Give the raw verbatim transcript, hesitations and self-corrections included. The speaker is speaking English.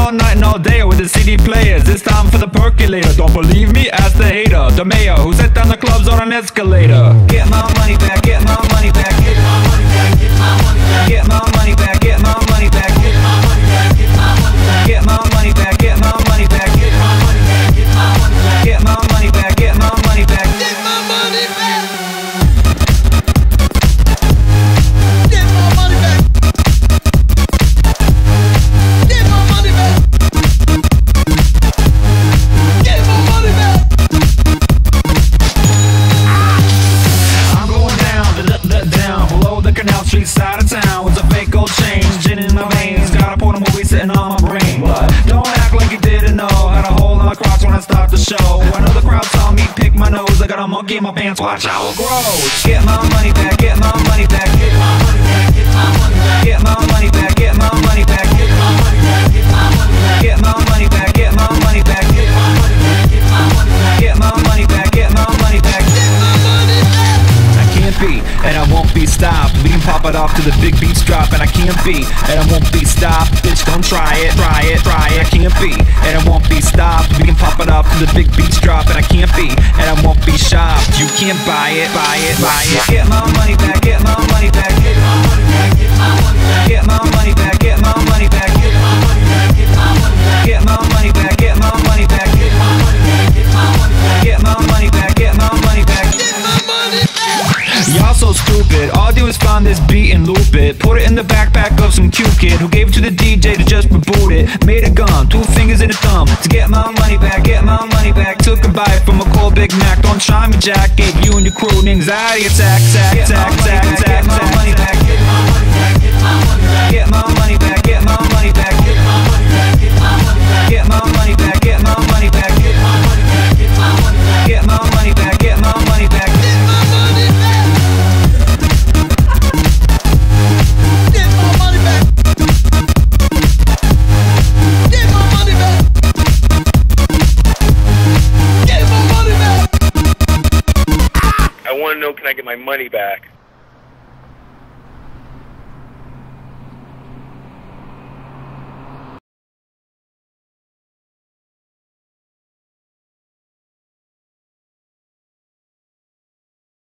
all night and all day with the C D players. It's time for the percolator. Don't believe me? Ask the hater. The mayor who set down the clubs on an escalator. Get my money back, get my money back, get my money back, get my money back, get my money back, get my money back, get my money back, get my money back, get my money back, get my money back, get my money back, get my money back, get my money back, get my money back, get my money back, get my money back, get my money back. I'm going down, the down below the Canal Street side of town with a fake gold chain, gin in my veins, got a porn movie sitting on my brain. But don't act like you didn't know. Had a hole in my crotch when I start the show. I know the crowd saw me pick my nose. I got a monkey in my pants, watch how it grows. Get my money back, get my money back, get my money back, get my money back, get my money back, get my money back, get my money back, get my money back, get my money back, get my money back, get my money back, get my money back, get my money back, get my money back, get my money back. I can't be, and I won't be stopped. We can pop it off to the big beats drop, and I can't be, and I won't be stopped. Bitch, don't try it, try it, try it. I can't be, and I won't be stopped. We can pop it off to the big beats drop, and I can't be, and I won't be shopped. You can't buy it, buy it, buy it. Get my money back, get my money back, get my money back, get my money back, get my money back, get my money back, get my money back, get my money back, get my money back, get my money back, get my money back, get my money back, get my money back, get my money back, get my money back. Y'all so stupid, all I do is find this beat and loop it. Put it in the backpack of some cute kid who gave it to the D J to just reboot it. Made a gun, two fingers in a thumb, to get my money back, get my money back. Took a bite from a cold Big Mac, don't try me Jack. Gave you and your crew an anxiety attack, sack, sack, sack, sack, get my money back, get my money back, get my money back, get my money back, get my money back, get my money back, get my money back, get my money back, get my money back, get my money back, get my money back, get my money back, get my money back, get my money back. I want to know, can I get my money back?